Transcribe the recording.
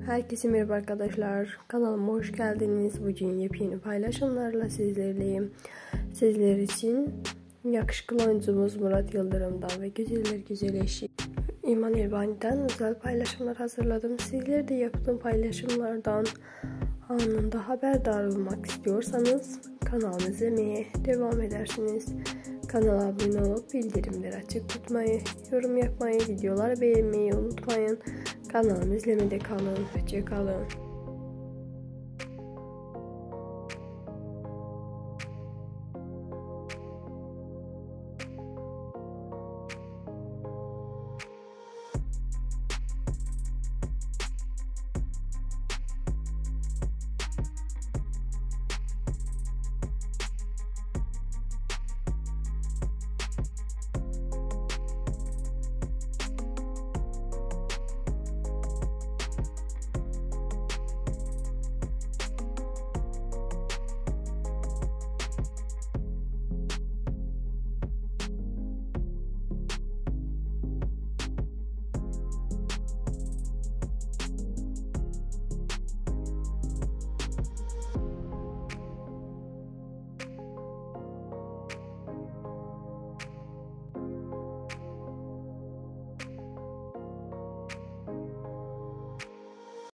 Herkese merhaba arkadaşlar. Kanalıma hoş geldiniz. Bugün yepyeni paylaşımlarla sizlerleyim. Sizler için yakışıklı oyuncumuz Murat Yıldırım'dan ve güzeller güzel eşi İman Elbani'den özel paylaşımlar hazırladım. Sizler de yaptığım paylaşımlardan anında haberdar olmak istiyorsanız kanalımı izlemeye devam edersiniz. Kanala abone olup bildirimleri açık tutmayı, yorum yapmayı, videoları beğenmeyi unutmayın. Kanalımı izlemede kalın. Hoşça kalın.